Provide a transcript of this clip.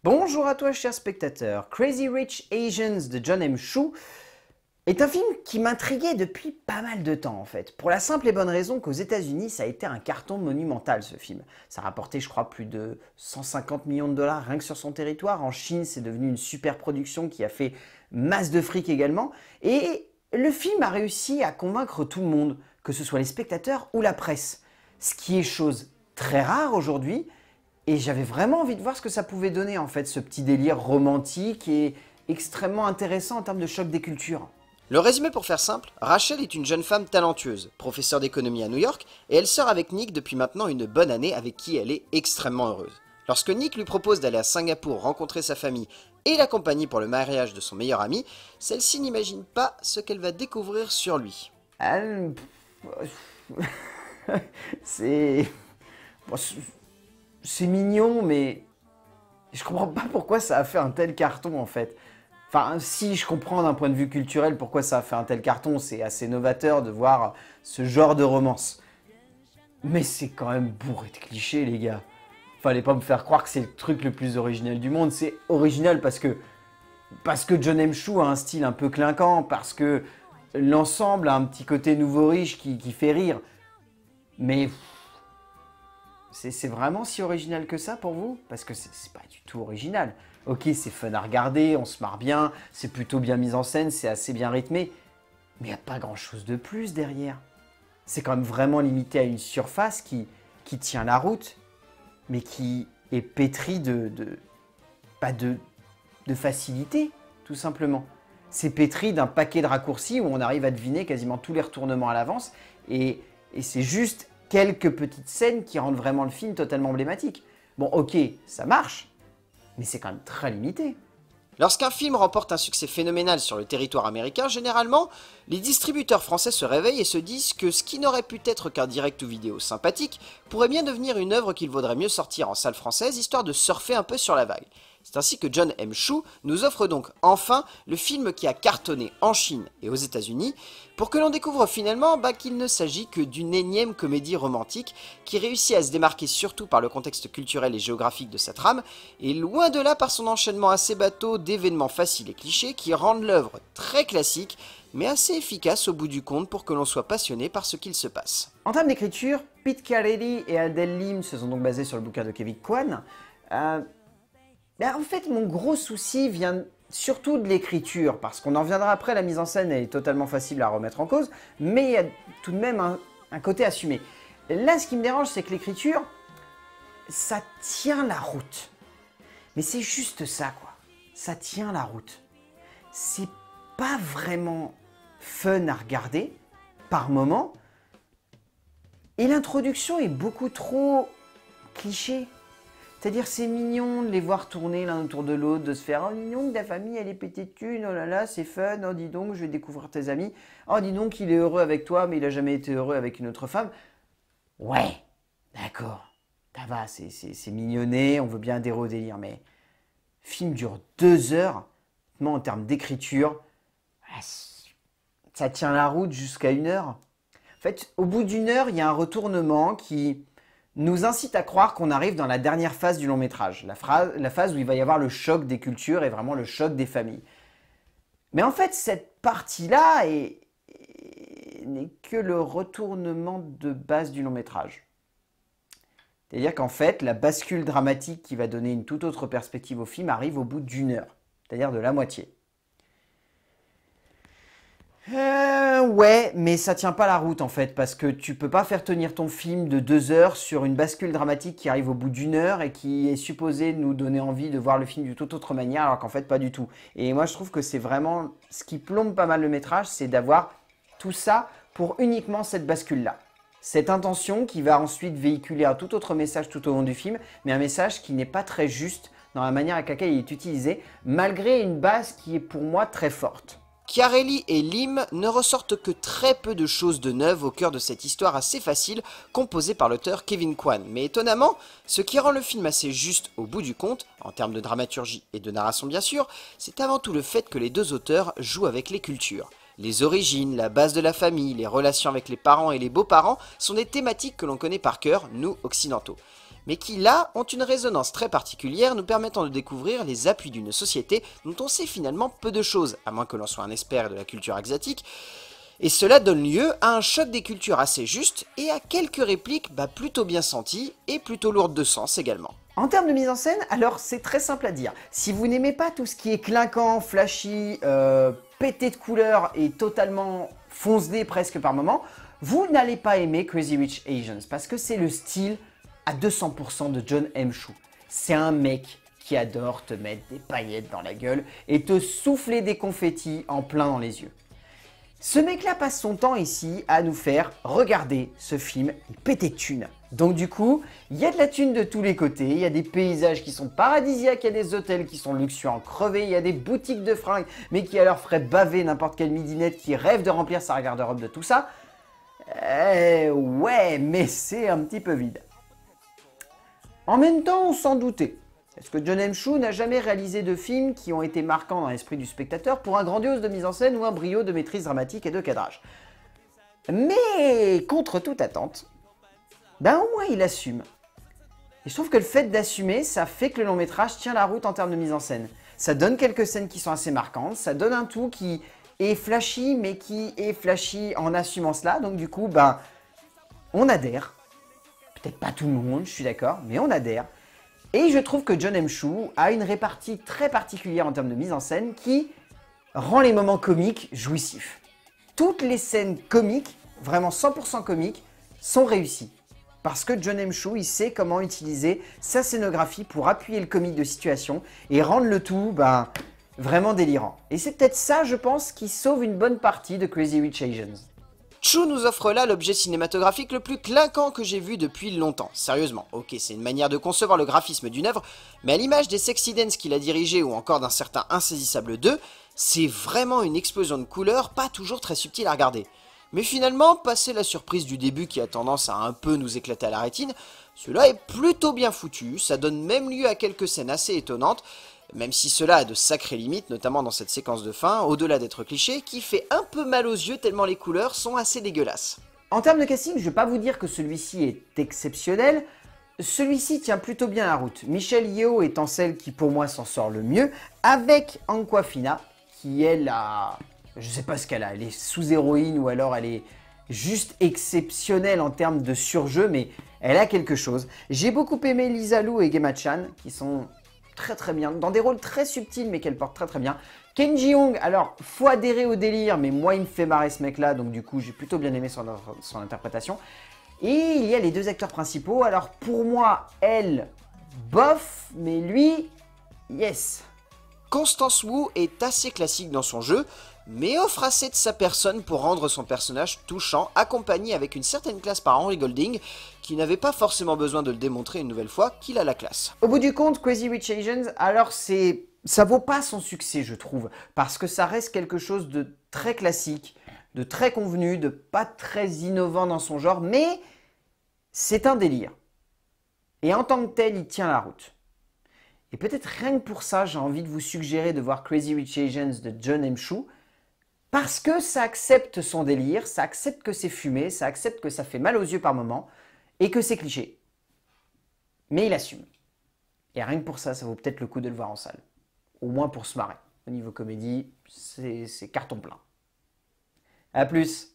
Bonjour à toi cher spectateur, Crazy Rich Asians de Jon M. Chu est un film qui m'intriguait depuis pas mal de temps en fait. Pour la simple et bonne raison qu'aux États-Unis ça a été un carton monumental ce film. Ça a rapporté je crois plus de 150 millions de dollars rien que sur son territoire. En Chine c'est devenu une super production qui a fait masse de fric également. Et le film a réussi à convaincre tout le monde, que ce soit les spectateurs ou la presse. Ce qui est chose très rare aujourd'hui. Et j'avais vraiment envie de voir ce que ça pouvait donner en fait, ce petit délire romantique et extrêmement intéressant en termes de choc des cultures. Le résumé pour faire simple, Rachel est une jeune femme talentueuse, professeure d'économie à New York, et elle sort avec Nick depuis maintenant une bonne année avec qui elle est extrêmement heureuse. Lorsque Nick lui propose d'aller à Singapour rencontrer sa famille et l'accompagner pour le mariage de son meilleur ami, celle-ci n'imagine pas ce qu'elle va découvrir sur lui. C'est... Bon, c'est mignon, mais je comprends pas pourquoi ça a fait un tel carton en fait. Enfin, si je comprends d'un point de vue culturel pourquoi ça a fait un tel carton, c'est assez novateur de voir ce genre de romance. Mais c'est quand même bourré de clichés, les gars. Fallait pas me faire croire que c'est le truc le plus original du monde. C'est original parce que Jon M. Chu a un style un peu clinquant, parce que l'ensemble a un petit côté nouveau riche qui fait rire. Mais c'est vraiment si original que ça pour vous? Parce que c'est pas du tout original. Ok, c'est fun à regarder, on se marre bien, c'est plutôt bien mis en scène, c'est assez bien rythmé. Mais il n'y a pas grand chose de plus derrière. C'est quand même vraiment limité à une surface qui tient la route, mais qui est pétrie de facilité, tout simplement. C'est pétri d'un paquet de raccourcis où on arrive à deviner quasiment tous les retournements à l'avance. Et c'est juste quelques petites scènes qui rendent vraiment le film totalement emblématique. Bon, ok, ça marche, mais c'est quand même très limité. Lorsqu'un film remporte un succès phénoménal sur le territoire américain, généralement, les distributeurs français se réveillent et se disent que ce qui n'aurait pu être qu'un direct ou vidéo sympathique pourrait bien devenir une œuvre qu'il vaudrait mieux sortir en salle française, histoire de surfer un peu sur la vague. C'est ainsi que Jon M. Chu nous offre donc enfin le film qui a cartonné en Chine et aux États-Unis, pour que l'on découvre finalement qu'il ne s'agit que d'une énième comédie romantique qui réussit à se démarquer surtout par le contexte culturel et géographique de sa trame, et loin de là par son enchaînement assez bateau d'événements faciles et clichés qui rendent l'œuvre très classique, mais assez efficace au bout du compte pour que l'on soit passionné par ce qu'il se passe. En termes d'écriture, Pete Carelli et Adele Lim se sont donc basés sur le bouquin de Kevin Kwan. En fait, mon gros souci vient surtout de l'écriture, parce qu'on en reviendra après, la mise en scène est totalement facile à remettre en cause, mais il y a tout de même un côté assumé. Là, ce qui me dérange, c'est que l'écriture, ça tient la route. Mais c'est juste ça, quoi. Ça tient la route. C'est pas vraiment fun à regarder, par moment, et l'introduction est beaucoup trop cliché. C'est-à-dire c'est mignon de les voir tourner l'un autour de l'autre, de se faire « Oh dis donc, ta famille elle est pétée de thunes, oh là là c'est fun, oh dis donc je vais découvrir tes amis, oh dis donc il est heureux avec toi mais il a jamais été heureux avec une autre femme ». Ouais, d'accord, ça va, c'est mignonné, on veut bien adhérer au délire, mais le film dure 2 heures, en termes d'écriture, ça tient la route jusqu'à 1 heure. En fait, au bout d'1 heure, il y a un retournement qui nous incite à croire qu'on arrive dans la dernière phase du long métrage, la phase où il va y avoir le choc des cultures et vraiment le choc des familles. Mais en fait, cette partie-là n'est que le retournement de base du long métrage. C'est-à-dire qu'en fait, la bascule dramatique qui va donner une toute autre perspective au film arrive au bout d'1 heure, c'est-à-dire de la moitié. Ouais, mais ça tient pas la route en fait, parce que tu peux pas faire tenir ton film de 2 heures sur une bascule dramatique qui arrive au bout d'1 heure et qui est supposée nous donner envie de voir le film d'une toute autre manière, alors qu'en fait pas du tout. Et moi je trouve que c'est vraiment ce qui plombe pas mal le métrage, c'est d'avoir tout ça pour uniquement cette bascule-là. Cette intention qui va ensuite véhiculer un tout autre message tout au long du film, mais un message qui n'est pas très juste dans la manière avec laquelle il est utilisé, malgré une base qui est pour moi très forte. Carelli et Lim ne ressortent que très peu de choses de neuves au cœur de cette histoire assez facile composée par l'auteur Kevin Kwan. Mais étonnamment, ce qui rend le film assez juste au bout du compte, en termes de dramaturgie et de narration bien sûr, c'est avant tout le fait que les deux auteurs jouent avec les cultures. Les origines, la base de la famille, les relations avec les parents et les beaux-parents sont des thématiques que l'on connaît par cœur, nous occidentaux. mais qui là ont une résonance très particulière, nous permettant de découvrir les appuis d'une société dont on sait finalement peu de choses, à moins que l'on soit un expert de la culture asiatique, et cela donne lieu à un choc des cultures assez juste et à quelques répliques plutôt bien senties et plutôt lourdes de sens également. En termes de mise en scène, alors c'est très simple à dire. Si vous n'aimez pas tout ce qui est clinquant, flashy, pété de couleurs et totalement foncedé presque par moment, vous n'allez pas aimer Crazy Rich Asians parce que c'est le style à 200% de Jon M. Chu. C'est un mec qui adore te mettre des paillettes dans la gueule et te souffler des confettis en plein dans les yeux. Ce mec-là passe son temps ici à nous faire regarder ce film pété de thunes. Donc du coup, il y a de la thune de tous les côtés, il y a des paysages qui sont paradisiaques, il y a des hôtels qui sont luxueux en crevé, il y a des boutiques de fringues, mais qui alors feraient baver n'importe quelle midinette qui rêve de remplir sa garde-robe de tout ça. Ouais, mais c'est un petit peu vide. En même temps, on s'en doutait. Parce que Jon M. Chu n'a jamais réalisé de films qui ont été marquants dans l'esprit du spectateur pour un grandiose de mise en scène ou un brio de maîtrise dramatique et de cadrage. Mais, contre toute attente, au moins il assume. Et je trouve que le fait d'assumer, ça fait que le long métrage tient la route en termes de mise en scène. Ça donne quelques scènes qui sont assez marquantes, ça donne un tout qui est flashy, mais qui est flashy en assumant cela. Donc du coup, on adhère. Peut-être pas tout le monde, je suis d'accord, mais on adhère. Et je trouve que Jon M. Chu a une répartie très particulière en termes de mise en scène qui rend les moments comiques jouissifs. Toutes les scènes comiques, vraiment 100% comiques, sont réussies. Parce que Jon M. Chu, il sait comment utiliser sa scénographie pour appuyer le comique de situation et rendre le tout vraiment délirant. Et c'est peut-être ça, je pense, qui sauve une bonne partie de Crazy Rich Asians. Chu nous offre là l'objet cinématographique le plus clinquant que j'ai vu depuis longtemps. Sérieusement, ok, c'est une manière de concevoir le graphisme d'une œuvre, mais à l'image des Sexy Dance qu'il a dirigé ou encore d'un certain Insaisissable 2, c'est vraiment une explosion de couleurs pas toujours très subtile à regarder. Mais finalement, passé la surprise du début qui a tendance à un peu nous éclater à la rétine, cela est plutôt bien foutu, ça donne même lieu à quelques scènes assez étonnantes, même si cela a de sacrées limites, notamment dans cette séquence de fin, au-delà d'être cliché, qui fait un peu mal aux yeux tellement les couleurs sont assez dégueulasses. En termes de casting, je ne vais pas vous dire que celui-ci est exceptionnel, celui-ci tient plutôt bien la route. Michelle Yeoh étant celle qui pour moi s'en sort le mieux, avec Awkwafina, qui elle a... je sais pas ce qu'elle a, elle est sous-héroïne ou alors elle est juste exceptionnelle en termes de surjeu, mais elle a quelque chose. J'ai beaucoup aimé Lisa Lu et Gemma Chan, qui sont très bien, dans des rôles très subtils mais qu'elle porte très bien. Ken Jeong, alors faut adhérer au délire, mais moi il me fait marrer ce mec là, donc du coup j'ai plutôt bien aimé son interprétation. Et il y a les deux acteurs principaux, alors pour moi elle, bof, mais lui, yes. Constance Wu est assez classique dans son jeu, mais offre assez de sa personne pour rendre son personnage touchant, accompagné avec une certaine classe par Henry Golding, qui n'avait pas forcément besoin de le démontrer une nouvelle fois qu'il a la classe. Au bout du compte, Crazy Rich Asians, alors ça vaut pas son succès, je trouve, parce que ça reste quelque chose de très classique, de très convenu, de pas très innovant dans son genre, mais c'est un délire. Et en tant que tel, il tient la route. Et peut-être rien que pour ça, j'ai envie de vous suggérer de voir Crazy Rich Asians de Jon M. Chu, parce que ça accepte son délire, ça accepte que c'est fumé, ça accepte que ça fait mal aux yeux par moment, et que c'est cliché. Mais il assume. Et rien que pour ça, ça vaut peut-être le coup de le voir en salle. Au moins pour se marrer. Au niveau comédie, c'est carton plein. A plus!